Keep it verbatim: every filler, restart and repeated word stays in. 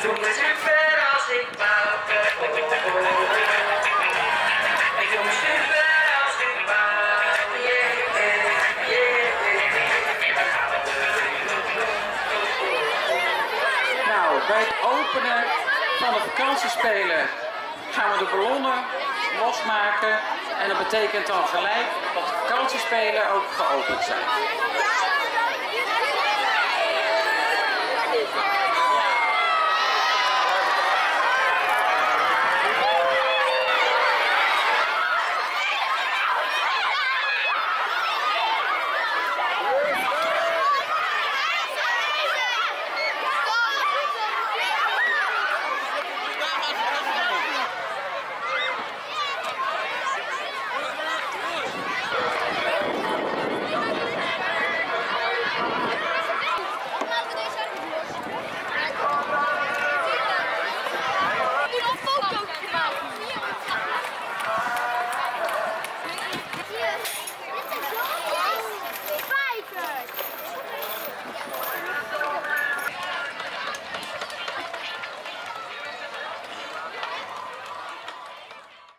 voel me super als ik buiten kom. Ik voel me super als ik buiten, yeah, yeah, yeah. En we gaan het doen. Nou, bij het openen van de vakantiespelen gaan we de ballonnen losmaken. En dat betekent dan gelijk dat de vakantiespelen ook geopend zijn.